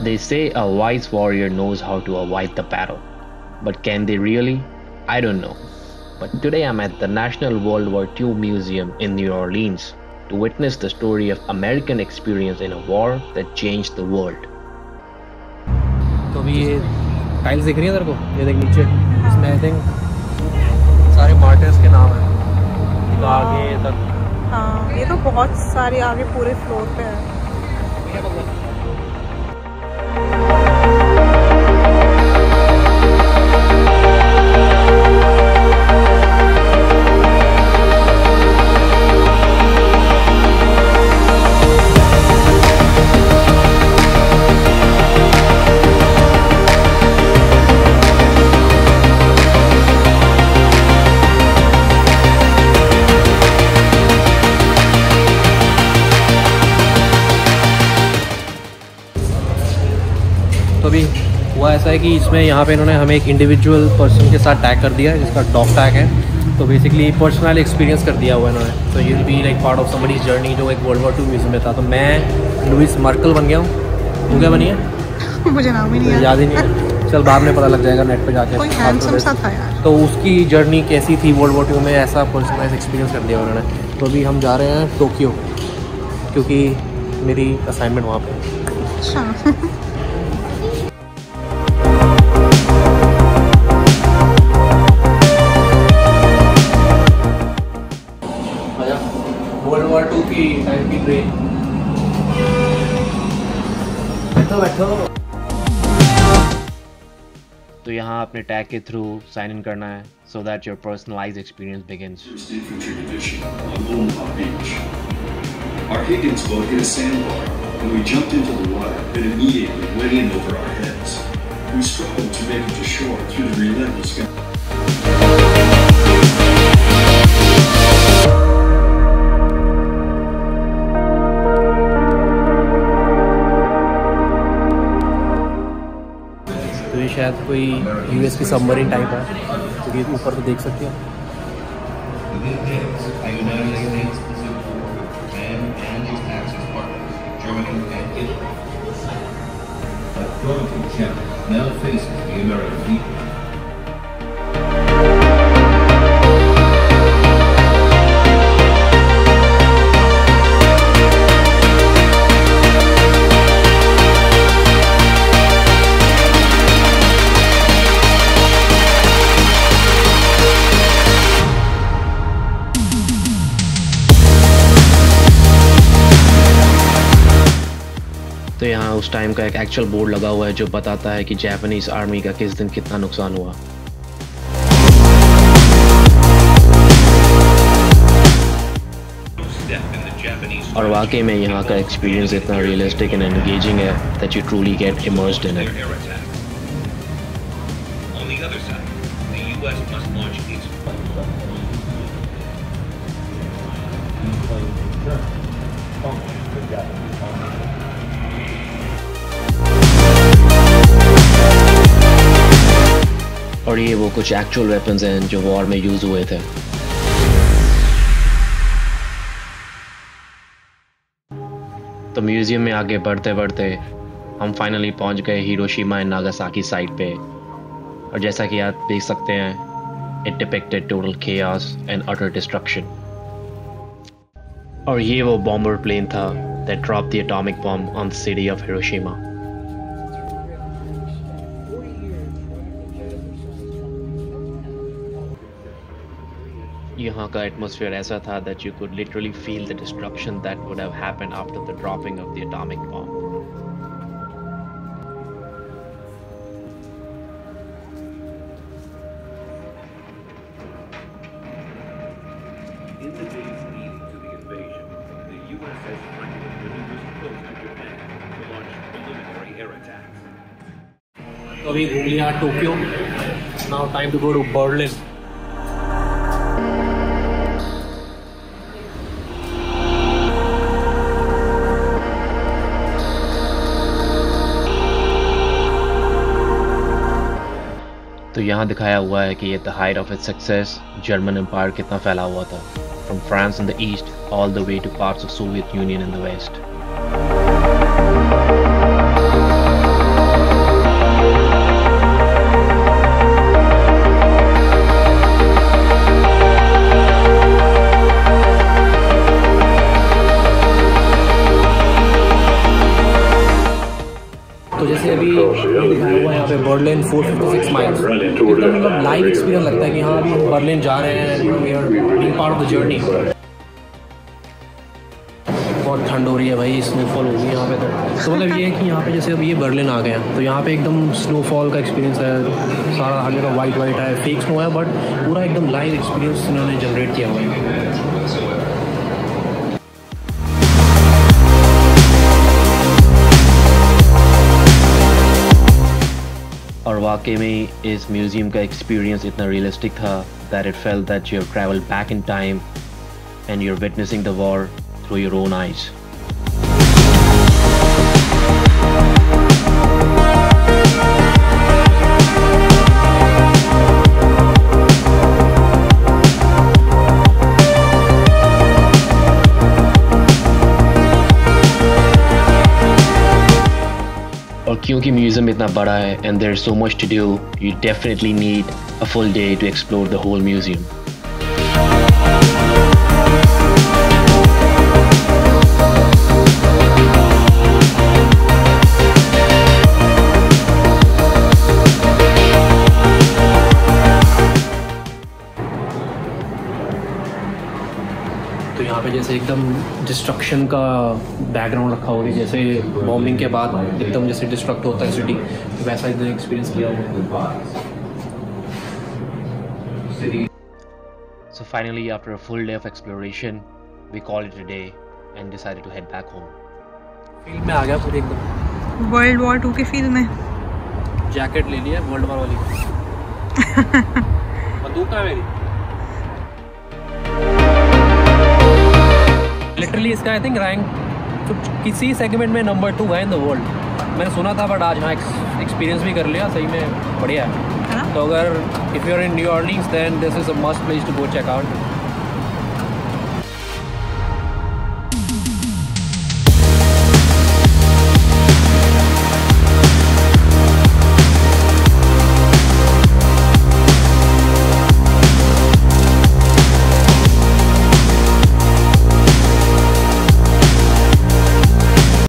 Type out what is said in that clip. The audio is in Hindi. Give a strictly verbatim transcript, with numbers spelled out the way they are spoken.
They say a wise warrior knows how to avoid the battle. But can they really? I don't know. But today I'm at the National World War Two Museum in New Orleans to witness the story of American experience in a war that changed the world. तो अभी ये टाइल्स दिख रही है तेरे को? ये देख नीचे, इसमें आई थिंक सारे मार्टिर्स के नाम हैं आगे तक। हाँ, ये तो बहुत सारे आगे पूरे फ्लोर पे है। तो अभी हुआ ऐसा है कि इसमें यहाँ पे इन्होंने हमें एक इंडिविजुअल पर्सन के साथ टैग कर दिया है जिसका डॉग टैग है। तो बेसिकली पर्सनल एक्सपीरियंस कर दिया हुआ है इन्होंने। तो ये will be like part of somebody's journey जो एक वर्ल्ड वॉर टू म्यूजियम में था। तो मैं लुइस मर्कल बन गया हूँ। तू क्या बनी है? मुझे नाम ही नहीं याद याद ही नहीं है। चल बाद में पता लग जाएगा नेट पे जाके। कोई हैंडसम सा था यार। तो उसकी जर्नी कैसी थी वर्ल्ड वॉर टू में, ऐसा पर्सनलाइज एक्सपीरियंस कर दिया उन्होंने। तो अभी हम जा रहे हैं टोक्यो क्योंकि मेरी असाइनमेंट वहाँ पे। अच्छा। वर्ल्ड वॉर टू की टाइम की ट्रेन। बैठो बैठो। तो यहाँ अपने टैग के थ्रू साइन इन करना है so that your personalized experience begins. Infantry division on Omaha Beach. Our Higgins boat hit a sandbar and we jumped into the water that immediately went in over our heads. We struggled to make it to shore through the relentless sky. तो ये शायद कोई यूएस की सबमरीन टाइप है क्योंकि तो ऊपर तो देख सकते हो। तो यहाँ उस टाइम का एक एक्चुअल बोर्ड लगा हुआ है जो बताता है कि जापानीज आर्मी का किस दिन कितना नुकसान हुआ। और वाकई में यहाँ का एक्सपीरियंस इतना रियलिस्टिक एंड एंगेजिंग है that you truly get immersed in it. और ये वो कुछ एक्चुअल वेपन्स हैं जो वॉर में यूज हुए थे। तो म्यूजियम में आगे बढ़ते बढ़ते हम फाइनली पहुंच गए हिरोशिमा एंड नागासाकी साइट पे। और जैसा कि आप देख सकते हैं, it depicted total chaos and utter destruction. और ये वो बॉम्बर प्लेन था that dropped the atomic bomb on the city of Hiroshima. यहाँ का एटमॉस्फेयर ऐसा था that you could literally feel the destruction that would have happened after the dropping of the atomic bomb. In the days leading to the invasion, the U S S Franklin maneuvers close to Japan to launch preliminary air attacks. तो अभी घूम लिया Tokyo. Now time to go to Berlin. तो यहाँ दिखाया हुआ है कि ये the height of its success German empire कितना फैला हुआ था, from France in the east all the way to parts of Soviet Union in the west. जैसे अभी दिखाया हुआ है यहाँ पे Berlin four fifty six miles, एकदम मतलब लाइव एक्सपीरियंस लगता है कि हाँ अभी हम बर्लिन जा रहे हैं, we are being part of the journey. बहुत ठंड हो रही है भाई, स्नोफॉल होगी यहाँ पे तो तो मतलब ये है कि यहाँ पे जैसे अब ये बर्लिन आ गए हैं तो यहाँ पे एकदम स्नोफॉल का एक्सपीरियंस है, सारा आगे का वाइट वाइट है, फेक स्नो है, बट पूरा एकदम लाइव एक्सपीरियंस इन्होंने जनरेट किया हुआ है। और वाकई में इस म्यूज़ियम का एक्सपीरियंस इतना रियलिस्टिक था that it felt that you have traveled back in time and you're witnessing the war through your own eyes. और क्योंकि म्यूजियम इतना बड़ा है and there's so much to do, you definitely need a full day to explore the whole museum. तो यहाँ पे जैसे एकदम डिस्ट्रक्शन का बैकग्राउंड रखा होगा, जैसे बॉम्बिंग के बाद एकदम जैसे डिस्ट्रक्ट होता है सिटी, वैसा एकदम एक्सपीरियंस किया हुआ। So finally, after a full day of exploration, we called it a day and decided to head back home. Field में आ गया पूरी एकदम, वर्ल्ड वॉर टू की फील्ड में। जैकेट ले लिया वर्ल्ड वॉर वाली। बंदूक है मेरी लिटरली, इसका आई थिंक रैंक तो किसी सेगमेंट में नंबर टू है इन द वर्ल्ड, मैंने सुना था, बट आज हाँ एक्सपीरियंस भी कर लिया, सही में बढ़िया है। तो अगर if you are in New Orleans then this is a must place to go check out.